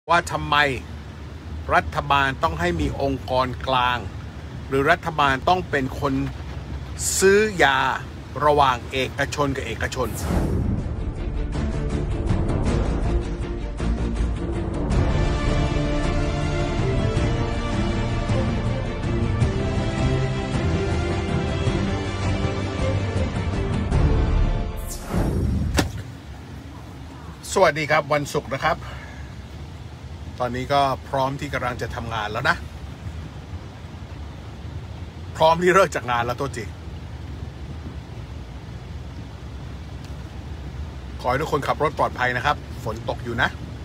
ว่าทำไมรัฐบาลต้องให้มีองค์กรกลางหรือรัฐบาลต้องเป็นคนซื้อยาระหว่างเอกชนกับเอกชนสวัสดีครับวันศุกร์นะครับตอนนี้ก็พร้อมที่กำลังจะทำงานแล้วนะพร้อมที่เลิกจากงานแล้วตัวจริงขอให้ทุกคนขับรถปลอดภัยนะครับฝนตกอยู่นะ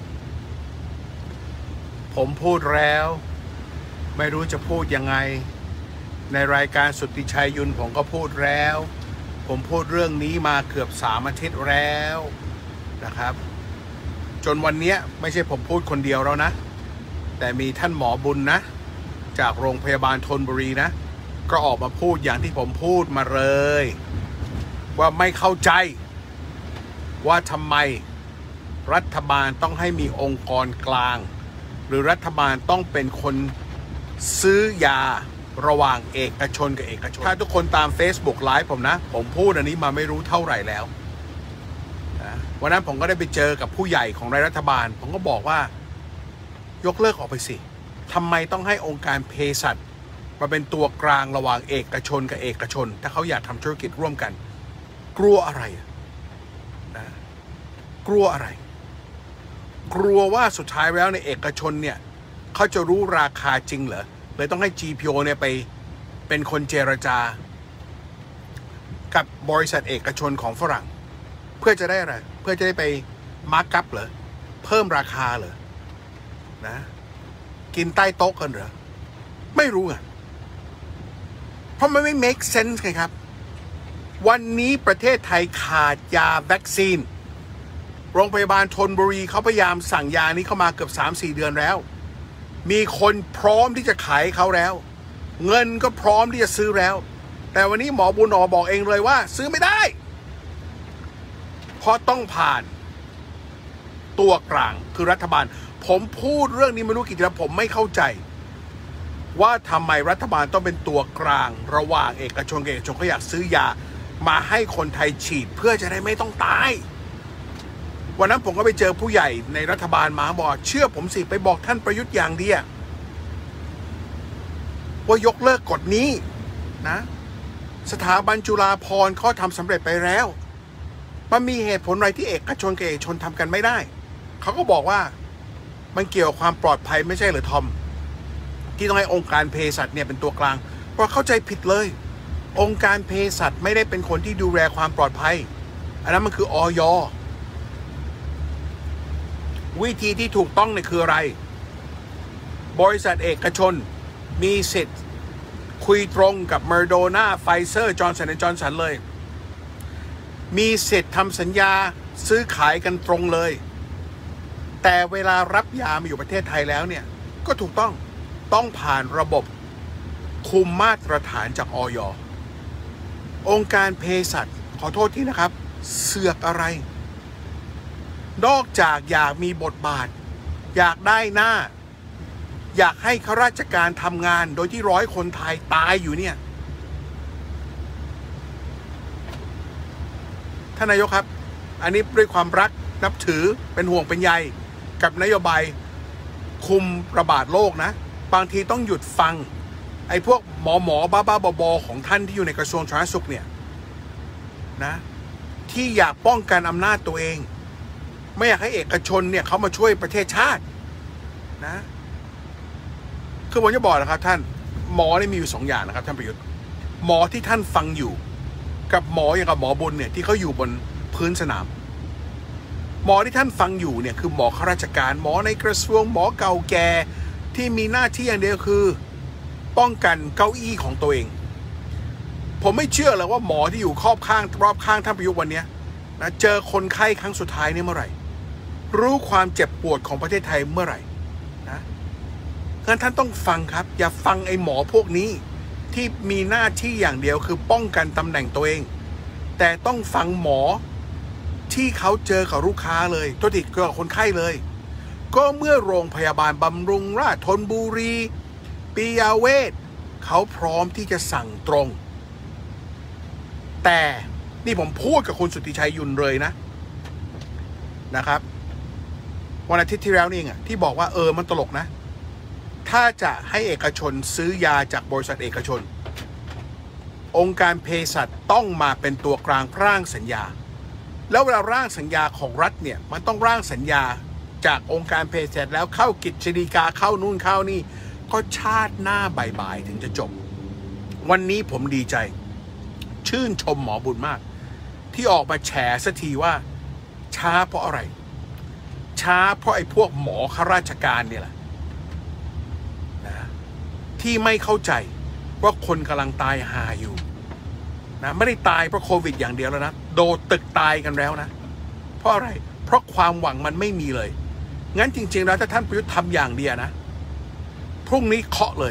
ผมพูดแล้วไม่รู้จะพูดยังไงในรายการสุทธิชัยยุนผมก็พูดแล้วผมพูดเรื่องนี้มาเกือบ3 อาทิตย์แล้วนะครับจนวันนี้ไม่ใช่ผมพูดคนเดียวแล้วนะแต่มีท่านหมอบุญนะจากโรงพยาบาลธนบุรีนะก็ออกมาพูดอย่างที่ผมพูดมาเลยว่าไม่เข้าใจว่าทำไมรัฐบาลต้องให้มีองค์กรกลางหรือรัฐบาลต้องเป็นคนซื้อยาระหว่างเอกชนกับเอกชนถ้าทุกคนตาม Facebook Live ผมนะผมพูดอันนี้มาไม่รู้เท่าไหร่แล้ววันนั้นผมก็ได้ไปเจอกับผู้ใหญ่ของรัฐบาลผมก็บอกว่ายกเลิกออกไปสิทำไมต้องให้องค์การเภสัชมาเป็นตัวกลางระหว่างเอกชนกับเอกชนถ้าเขาอยากทำธุรกิจร่วมกันกลัวอะไรนะกลัวอะไรกลัวว่าสุดท้ายแล้วในเอกชนเนี่ยเขาจะรู้ราคาจริงเหรอเลยต้องให้ GPO เนี่ยไปเป็นคนเจรจากับบริษัทเอกชนของฝรั่งเพื่อจะได้อะไรเพื่อจะได้ไปมาร์กอัพเหรอเพิ่มราคาเหรอนะกินใต้โต๊ะกันเหรอไม่รู้อ่ะเพราะมันไม่ make sense ไงครับวันนี้ประเทศไทยขาดยาวัคซีนโรงพยาบาลธนบุรีเขาพยายามสั่งยานี้เข้ามาเกือบ 3-4 เดือนแล้วมีคนพร้อมที่จะขายเขาแล้วเงินก็พร้อมที่จะซื้อแล้วแต่วันนี้หมอบุญบอกเองเลยว่าซื้อไม่ได้เพราะต้องผ่านตัวกลางคือรัฐบาลผมพูดเรื่องนี้ไม่รู้กี่ทีแล้วผมไม่เข้าใจว่าทำไมรัฐบาลต้องเป็นตัวกลางระหว่างเอกชนกับเอกชนเขาอยากซื้อยามาให้คนไทยฉีดเพื่อจะได้ไม่ต้องตายวันนั้นผมก็ไปเจอผู้ใหญ่ในรัฐบาลมาบอกเชื่อผมสิไปบอกท่านประยุทธ์อย่างเดียวว่ายกเลิกกฎนี้นะสถาบันจุฬาภรณ์เขาทำสำเร็จไปแล้วมันมีเหตุผลอะไรที่เอกชนกับเอกชนทำกันไม่ได้เขาก็บอกว่ามันเกี่ยวกับความปลอดภัยไม่ใช่เหรอทอมที่ต้องให้องค์การเภสัชเนี่ยเป็นตัวกลางเพราะเข้าใจผิดเลยองค์การเภสัชไม่ได้เป็นคนที่ดูแลความปลอดภัยอันนั้นมันคืออย.วิธีที่ถูกต้องเนี่ยคืออะไรบริษัทเอกชนมีสิทธิ์คุยตรงกับเมอร์โดนาไฟเซอร์จอห์นสันและจอห์นสันเลยมีสิทธิ์ทำสัญญาซื้อขายกันตรงเลยแต่เวลารับยามาอยู่ประเทศไทยแล้วเนี่ยก็ถูกต้องผ่านระบบคุมมาตรฐานจากอย.องค์การเภสัชขอโทษทีนะครับเสือกอะไรนอกจากอยากมีบทบาทอยากได้หน้าอยากให้ข้าราชการทำงานโดยที่100 คนไทยตายอยู่เนี่ยท่านนายกครับอันนี้ด้วยความรักนับถือเป็นห่วงเป็นใยกับนโยบายคุมระบาดโรคนะบางทีต้องหยุดฟังไอ้พวกหมอบ้าบอของท่านที่อยู่ในกระทรวงสาธารณสุขเนี่ยนะที่อยากป้องกันอำนาจตัวเองไม่อยากให้เอกชนเนี่ยเขามาช่วยประเทศชาตินะคือผมจะบอกนะครับท่านหมอนี่มีอยู่2 อย่างนะครับท่านประยุทธ์หมอที่ท่านฟังอยู่กับหมออย่างกับหมอบุญเนี่ยที่เขาอยู่บนพื้นสนามหมอที่ท่านฟังอยู่เนี่ยคือหมอข้าราชการหมอในกระทรวงหมอเก่าแก่ที่มีหน้าที่อย่างเดียวคือป้องกันเก้าอี้ของตัวเองผมไม่เชื่อเลยว่าหมอที่อยู่รอบข้างท่านประยุทธ์วันนี้นะเจอคนไข้ครั้งสุดท้ายนี่เมื่อไหร่รู้ความเจ็บปวดของประเทศไทยเมื่อไหร่นะงั้นท่านต้องฟังครับอย่าฟังไอ้หมอพวกนี้ที่มีหน้าที่อย่างเดียวคือป้องกันตำแหน่งตัวเองแต่ต้องฟังหมอที่เขาเจอกับลูกค้าเลยตัวติดกับคนไข้เลยก็เมื่อโรงพยาบาลบำรุงราษฎร์ธนบุรีปิยเวชเขาพร้อมที่จะสั่งตรงแต่นี่ผมพูดกับคุณสุทธิชัยยุนเลยนะครับวันอาทิตย์ที่แล้วนี่ไงที่บอกว่ามันตลกนะถ้าจะให้เอกชนซื้อยาจากบริษัทเอกชนองค์การเภสัชต้องมาเป็นตัวกลางร่างสัญญาแล้วเวลาร่างสัญญาของรัฐเนี่ยมันต้องร่างสัญญาจากองค์การเภสัชแล้วเข้ากิจฎีกาเข้านู่นเข้านี่ก็ชาติหน้าบ่ายๆถึงจะจบวันนี้ผมดีใจชื่นชมหมอบุญมากที่ออกมาแฉสักทีว่าช้าเพราะอะไรช้าเพราะไอ้พวกหมอข้าราชการเนี่ยแหละนะที่ไม่เข้าใจว่าคนกำลังตายหาอยู่นะไม่ได้ตายเพราะโควิดอย่างเดียวแล้วนะโดดตึกตายกันแล้วนะเพราะอะไรเพราะความหวังมันไม่มีเลยงั้นจริงๆแล้วถ้าท่านประยุทธ์ทำอย่างเดียวนะพรุ่งนี้เคาะเลย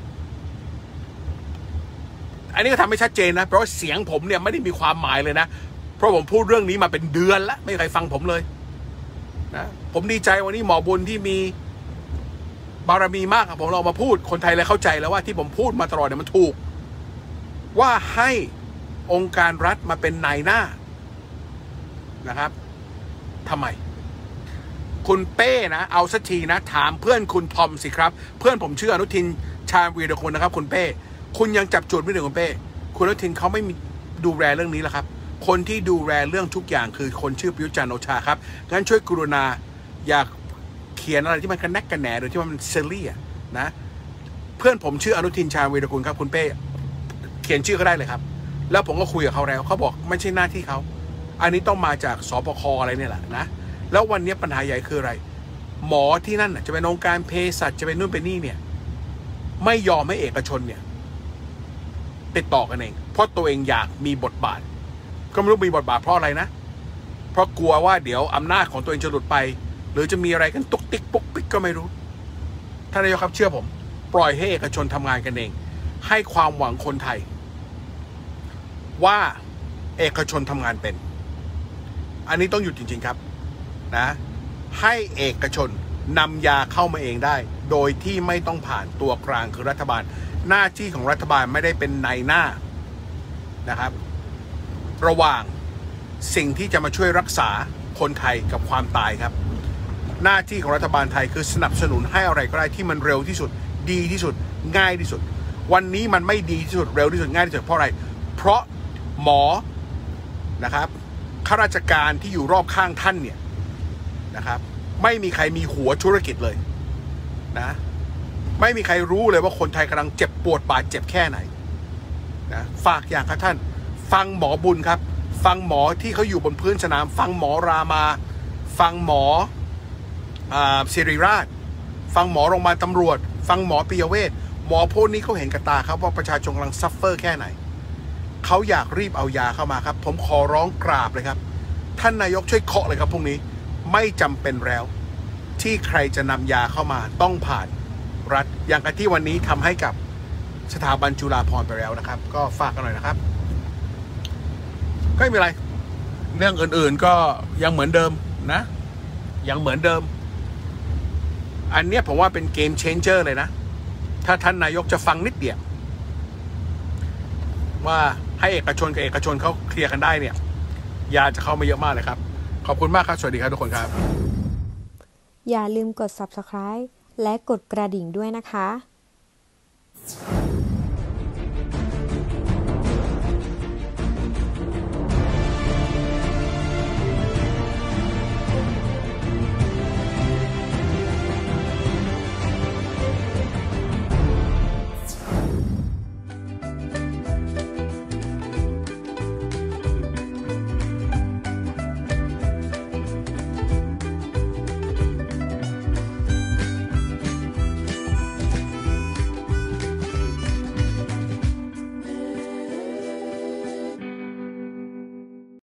อันนี้ก็ทำให้ชัดเจนนะเพราะว่าเสียงผมเนี่ยไม่ได้มีความหมายเลยนะเพราะผมพูดเรื่องนี้มาเป็นเดือนแล้วไม่มีใครฟังผมเลยนะผมดีใจวันนี้หมอบุญที่มีบารมีมากผมเรามาพูดคนไทยเลยเข้าใจแล้วว่าที่ผมพูดมาตลอดเนี่ยมันถูกว่าให้องค์การรัฐมาเป็นนายหน้านะครับทำไมคุณเป้นะเอาสักทีนะถามเพื่อนคุณทอมสิครับเพื่อนผมชื่ออนุทินชาญวีรกุลนะครับคุณเป้คุณยังจับจุดไม่ถึงคุณเป้คุณอนุทินเขาไม่มีดูแลเรื่องนี้หรอครับคนที่ดูแลเรื่องทุกอย่างคือคนชื่อประยุทธ์จันทร์โอชาครับงั้นช่วยกรุณาอยากเขียนอะไรที่มันกระแนกกระแหนหรือที่มันเซลลี่นะเพื่อนผมชื่ออนุทินชาญวีรกุลครับคุณเป้เขียนชื่อเขาได้เลยครับแล้วผมก็คุยกับเขาแล้วเขาบอกไม่ใช่หน้าที่เขาอันนี้ต้องมาจากสปค.อะไรเนี่ยแหละนะแล้ววันนี้ปัญหาใหญ่คืออะไรหมอที่นั่นจะเป็นองค์การเภสัชจะเป็นนู่นเป็นนี่เนี่ยไม่ยอมให้เอกชนเนี่ยติดต่อกันเองเพราะตัวเองอยากมีบทบาทก็ไม่รู้มีบทบาทเพราะอะไรนะเพราะกลัวว่าเดี๋ยวอำนาจของตัวเองจะหลุดไปหรือจะมีอะไรกันตุกติ๊กปุ๊กปิ๊กก็ไม่รู้ท่านนายกครับเชื่อผมปล่อยให้เอกชนทำงานกันเองให้ความหวังคนไทยว่าเอกชนทำงานเป็นอันนี้ต้องหยุดจริงๆครับนะให้เอกชนนำยาเข้ามาเองได้โดยที่ไม่ต้องผ่านตัวกลางคือรัฐบาลหน้าที่ของรัฐบาลไม่ได้เป็นนายหน้านะครับระหว่างสิ่งที่จะมาช่วยรักษาคนไทยกับความตายครับหน้าที่ของรัฐบาลไทยคือสนับสนุนให้อะไรก็ได้ที่มันเร็วที่สุดดีที่สุดง่ายที่สุดวันนี้มันไม่ดีที่สุดเร็วที่สุดง่ายที่สุดเพราะอะไรเพราะหมอนะครับข้าราชการที่อยู่รอบข้างท่านเนี่ยนะครับไม่มีใครมีหัวธุรกิจเลยนะไม่มีใครรู้เลยว่าคนไทยกำลังเจ็บปวดบาดเจ็บแค่ไหนนะฝากอย่างครับท่านฟังหมอบุญครับฟังหมอที่เขาอยู่บนพื้นสนามฟังหมอรามาฟังหมอศิริราชฟังหมอโรงพยาบาลตำรวจฟังหมอปิยเวชหมอพวกนี้เขาเห็นกับตาครับว่าประชาชนกำลังซัฟเฟอร์แค่ไหนเขาอยากรีบเอายาเข้ามาครับผมขอร้องกราบเลยครับท่านนายกช่วยเคาะเลยครับพรุ่งนี้ไม่จำเป็นแล้วที่ใครจะนำยาเข้ามาต้องผ่านรัฐอย่างที่วันนี้ทำให้กับสถาบันจุฬาภรณ์ไปแล้วนะครับก็ฝากกันหน่อยนะครับก็ไม่มีอะไรเรื่องอื่นๆก็ยังเหมือนเดิมนะยังเหมือนเดิมอันเนี้ยผมว่าเป็นเกมเชนเจอร์เลยนะถ้าท่านนายกจะฟังนิดเดียวว่าให้เอกชนกับเอกชนเขาเคลียร์กันได้เนี่ยยาจะเข้ามาเยอะมากเลยครับขอบคุณมากครับสวัสดีครับทุกคนครับอย่าลืมกด Subscribe และกดกระดิ่งด้วยนะคะ